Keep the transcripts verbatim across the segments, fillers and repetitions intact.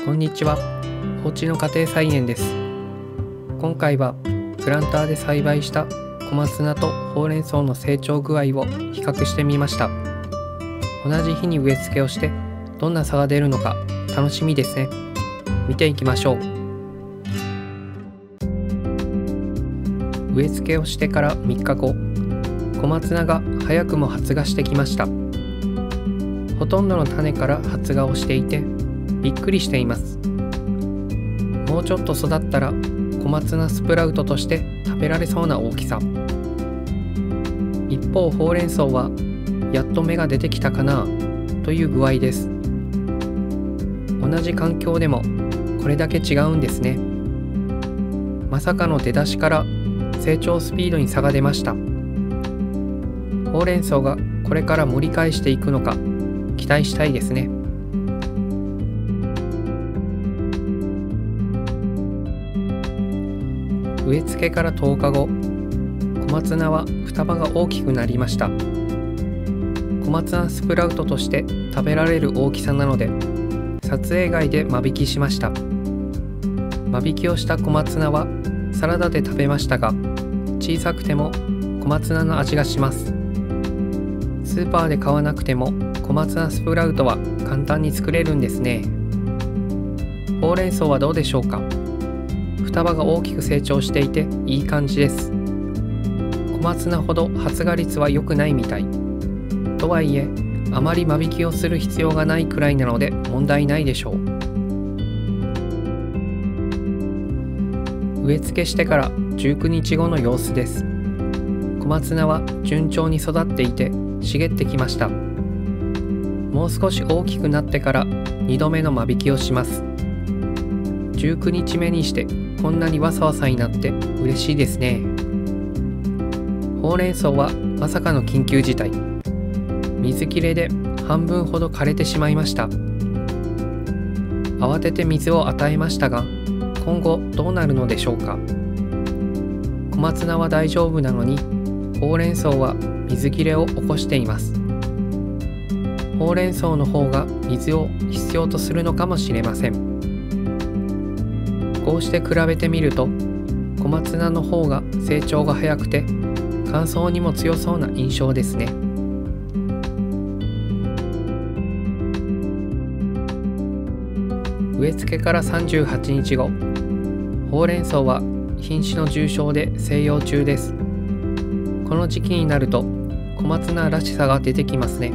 こんにちは。おうちの家庭菜園です。今回はプランターで栽培した小松菜とほうれん草の成長具合を比較してみました。同じ日に植え付けをしてどんな差が出るのか楽しみですね。見ていきましょう。植え付けをしてからみっかご、小松菜が早くも発芽してきました。ほとんどの種から発芽をしていてびっくりしています。もうちょっと育ったら小松菜スプラウトとして食べられそうな大きさ。一方ほうれん草はやっと芽が出てきたかなという具合です。同じ環境でもこれだけ違うんですね。まさかの出だしから成長スピードに差が出ました。ほうれん草がこれから盛り返していくのか期待したいですね。植え付けからとおかご、小松菜は双葉が大きくなりました。小松菜スプラウトとして食べられる大きさなので撮影外で間引きしました。間引きをした小松菜はサラダで食べましたが、小さくても小松菜の味がします。スーパーで買わなくても小松菜スプラウトは簡単に作れるんですね。ほうれん草はどうでしょうか。双葉が大きく成長していていい感じです。小松菜ほど発芽率は良くないみたい。とはいえあまり間引きをする必要がないくらいなので問題ないでしょう。植え付けしてからじゅうくにちごの様子です。小松菜は順調に育っていて茂ってきました。もう少し大きくなってからにどめの間引きをします。じゅうくにちめにしてこんなにわさわさになって嬉しいですね。ほうれん草はまさかの緊急事態。水切れで半分ほど枯れてしまいました。慌てて水を与えましたが、今後どうなるのでしょうか。小松菜は大丈夫なのに、ほうれん草は水切れを起こしています。ほうれん草の方が水を必要とするのかもしれません。こうして比べてみると小松菜の方が成長が早くて乾燥にも強そうな印象ですね。植え付けからさんじゅうはちにちご、ほうれん草は品種の重症で静養中です。この時期になると小松菜らしさが出てきますね。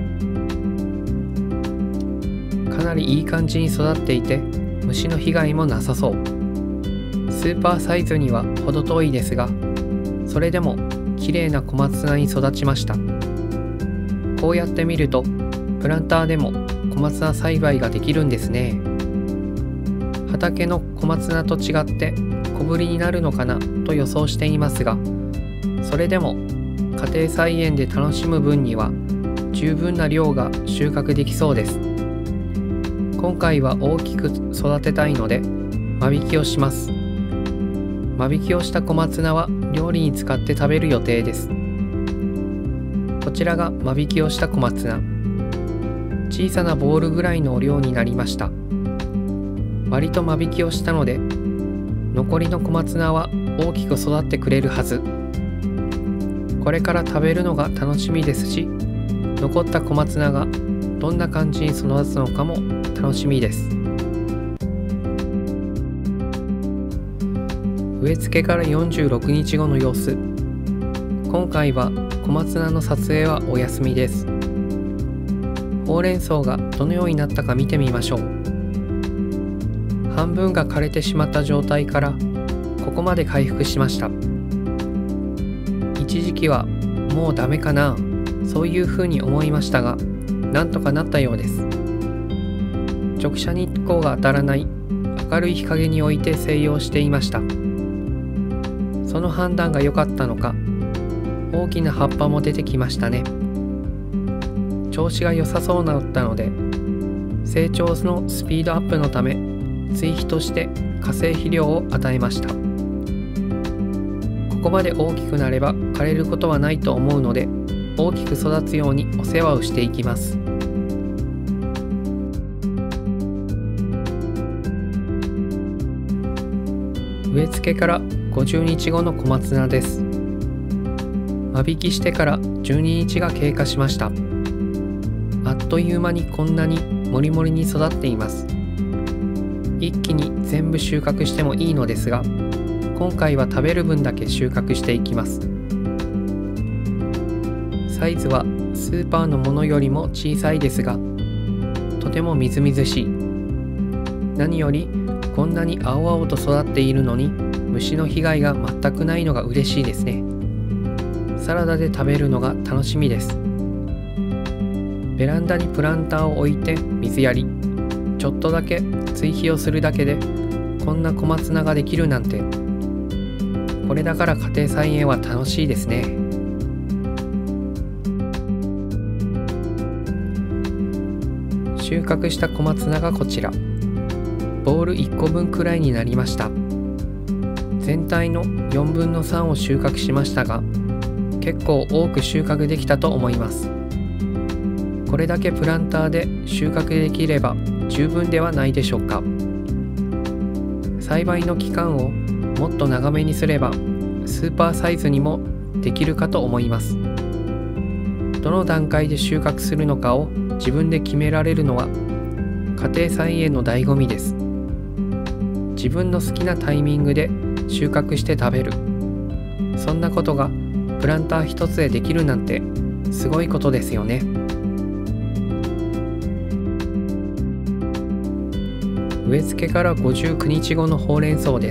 かなりいい感じに育っていて虫の被害もなさそう。スーパーサイズには程遠いですが、それでも綺麗な小松菜に育ちました。こうやって見るとプランターでも小松菜栽培ができるんですね。畑の小松菜と違って小ぶりになるのかなと予想していますが、それでも家庭菜園で楽しむ分には十分な量が収穫できそうです。今回は大きく育てたいので間引きをします。間引きをした小松菜は料理に使って食べる予定です。こちらが間引きをした小松菜。小さなボウルぐらいの量になりました。割と間引きをしたので残りの小松菜は大きく育ってくれるはず。これから食べるのが楽しみですし、残った小松菜がどんな感じに育つのかも楽しみです。植え付けからよんじゅうろくにちごの様子。今回は小松菜の撮影はお休みです。ほうれん草がどのようになったか見てみましょう。半分が枯れてしまった状態からここまで回復しました。一時期はもうダメかな、そういうふうに思いましたが、なんとかなったようです。直射日光が当たらない明るい日陰に置いて静養していました。その判断が良かったのか、大きな葉っぱも出てきましたね。調子が良さそうだったので、成長のスピードアップのため追肥として化成肥料を与えました。ここまで大きくなれば枯れることはないと思うので、大きく育つようにお世話をしていきます。 植え付けからごじゅうにちごの小松菜です。間引きしてからじゅうににちが経過しました。あっという間にこんなにもりもりに育っています。一気に全部収穫してもいいのですが、今回は食べる分だけ収穫していきます。サイズはスーパーのものよりも小さいですが、とてもみずみずしい。何よりこんなに青々と育っているのに虫の被害が全くないのが嬉しいですね。サラダで食べるのが楽しみです。ベランダにプランターを置いて水やり、ちょっとだけ追肥をするだけでこんな小松菜ができるなんて、これだから家庭菜園は楽しいですね。収穫した小松菜がこちら。ボウルいっこぶんくらいになりました。全体のよんぶんのさんを収穫しましたが、結構多く収穫できたと思います。これだけプランターで収穫できれば十分ではないでしょうか。栽培の期間をもっと長めにすればスーパーサイズにもできるかと思います。どの段階で収穫するのかを自分で決められるのは家庭菜園の醍醐味です。自分の好きなタイミングで収穫して食べる、そんなことがプランター一つでできるなんてすごいことですよね。植え付けからごじゅうくにちごのほうれん草です。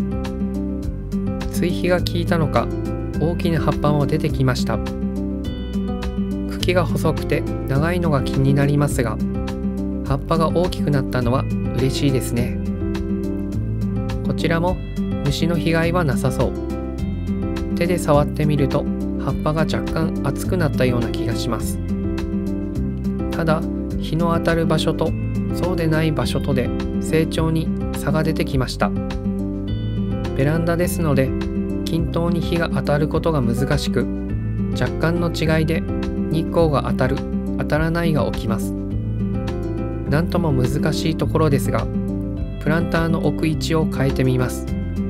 追肥が効いたのか大きな葉っぱも出てきました。茎が細くて長いのが気になりますが、葉っぱが大きくなったのは嬉しいですね。こちらも虫の被害はなさそう。手で触ってみると葉っぱが若干厚くなったような気がします。ただ日の当たる場所とそうでない場所とで成長に差が出てきました。ベランダですので均等に日が当たることが難しく、若干の違いで日光が当たる当たらないが起きます。なんとも難しいところですが、プランターの置く位置を変えてみます。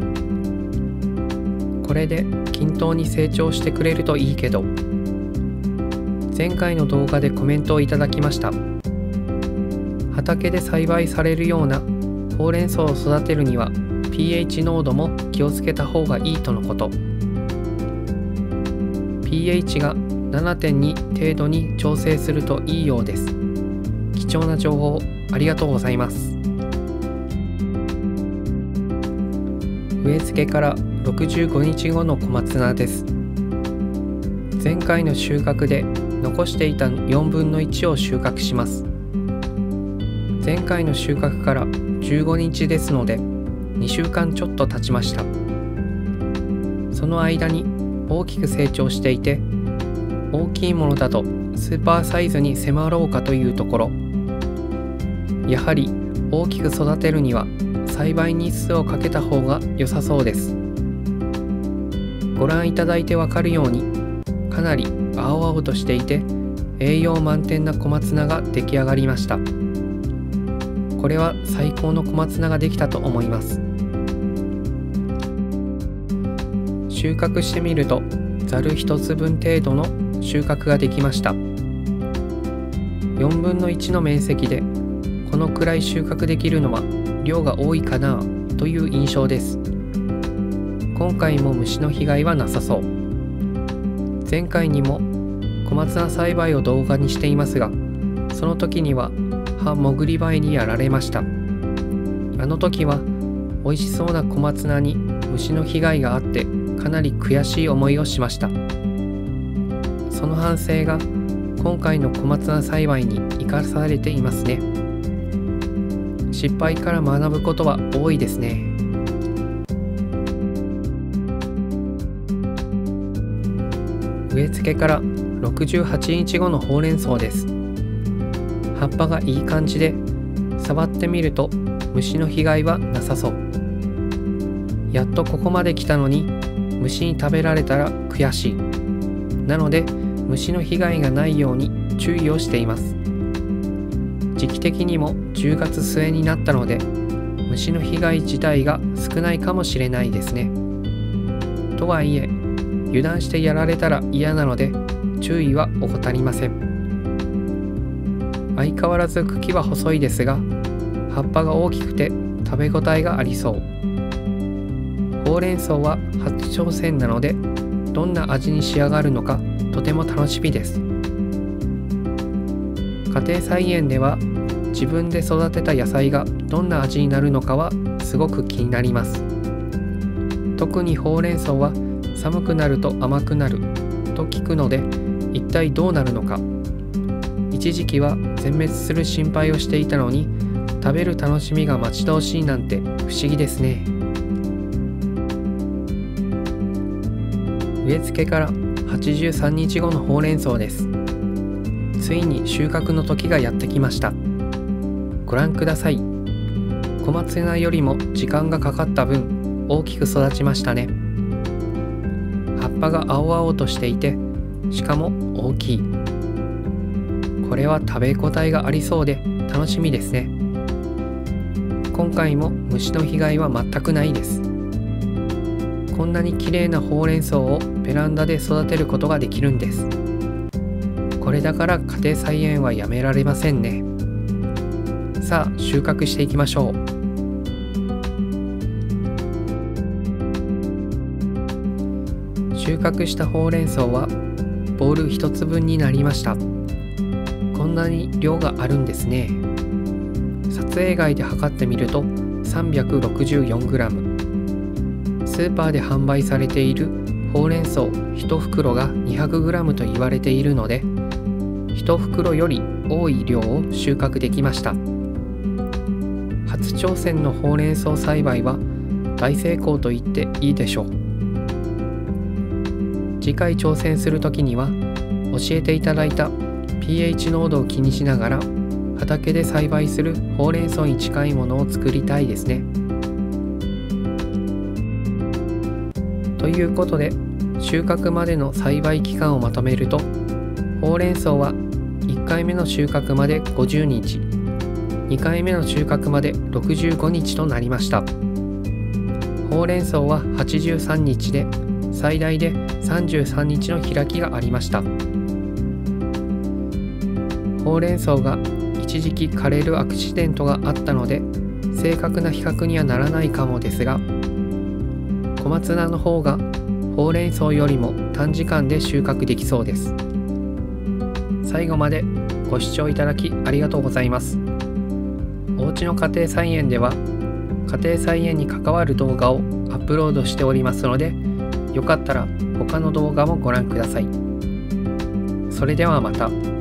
これで均等に成長してくれるといいけど。前回の動画でコメントをいただきました。畑で栽培されるようなほうれん草を育てるには ピーエイチ 濃度も気をつけた方がいいとのこと。 ピーエイチ が ななてんに 程度に調整するといいようです。貴重な情報ありがとうございます。植え付けからろくじゅうごにちごの小松菜です。前回の収穫で残していたよんぶんのいちを収穫します。前回の収穫からじゅうごにちですのでにしゅうかんちょっと経ちました。その間に大きく成長していて、大きいものだとスーパーサイズに迫ろうかというところ、やはり大きく育てるには栽培日数をかけた方が良さそうです。ご覧いただいてわかるようにかなり青々としていて栄養満点な小松菜が出来上がりました。これは最高の小松菜ができたと思います。収穫してみるとざるひとつぶん程度の収穫ができました。よんぶんのいちの面積でこのくらい収穫できるのは量が多いかなという印象です。今回も虫の被害はなさそう。前回にも小松菜栽培を動画にしていますが、その時には葉もぐりバエにやられました。あの時は美味しそうな小松菜に虫の被害があってかなり悔しい思いをしました。その反省が今回の小松菜栽培に生かされていますね。失敗から学ぶことは多いですね。植え付けからろくじゅうはちにちごのほうれん草です。葉っぱがいい感じで、触ってみると虫の被害はなさそう。やっとここまで来たのに虫に食べられたら悔しい。なので虫の被害がないように注意をしています。時期的にもじゅうがつすえになったので、 虫の被害自体が少ないかもしれないですね。とはいえ、油断してやられたら嫌なので注意は怠りません。相変わらず茎は細いですが、葉っぱが大きくて食べ応えがありそう。ほうれん草は初挑戦なので、どんな味に仕上がるのかとても楽しみです。家庭菜園では自分で育てた野菜がどんな味になるのかはすごく気になります。特にほうれん草は寒くなると甘くなると聞くので、一体どうなるのか。一時期は全滅する心配をしていたのに、食べる楽しみが待ち遠しいなんて不思議ですね。植え付けからはちじゅうさんにちごのほうれん草です。ついに収穫の時がやってきました。ご覧ください。小松菜よりも時間がかかった分、大きく育ちましたね。葉っぱが青々としていて、しかも大きい。これは食べ応えがありそうで楽しみですね。今回も虫の被害は全くないです。こんなに綺麗なほうれん草をベランダで育てることができるんです。これだから家庭菜園はやめられませんね。さあ収穫していきましょう。収穫したほうれん草はボウルひとつぶんになりました。こんなに量があるんですね。撮影外で測ってみると さんびゃくろくじゅうよんグラム。スーパーで販売されているほうれん草いち袋が にひゃくグラム と言われているので、いち袋より多い量を収穫できました。初挑戦のほうれん草栽培は大成功と言っていいでしょう。次回挑戦するときには教えていただいた ピーエイチ 濃度を気にしながら畑で栽培するほうれん草に近いものを作りたいですね。ということで、収穫までの栽培期間をまとめると、ほうれん草はいっかいめの収穫までごじゅうにち、にかいめの収穫までろくじゅうごにちとなりました。ほうれん草ははちじゅうさんにちで、最大でさんじゅうさんにちの開きがありました。ほうれん草が一時期枯れるアクシデントがあったので、正確な比較にはならないかもですが、小松菜の方がほうれん草よりも短時間で収穫できそうです。最後までご視聴いただきありがとうございます。おうちの家庭菜園では家庭菜園に関わる動画をアップロードしておりますので、よかったら他の動画もご覧ください。それではまた。